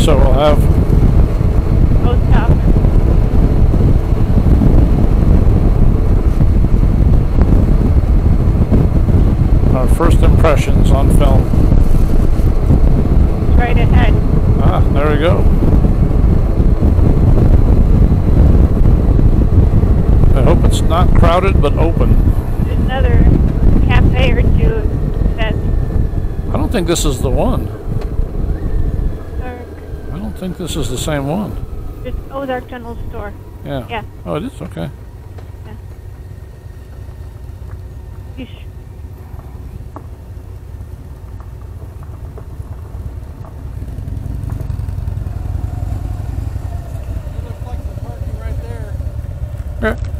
So we'll have Oh, stop. our first impressions on film. It's right ahead. Ah, there we go. I hope it's not crowded but open. There's another cafe or two that's I don't think this is the one. Oark. I don't think this is the same one. There's Oark General Store. Yeah. Yeah. Oh, it is? Okay. Yeah. Yeesh. It looks like the parking right there. Yeah.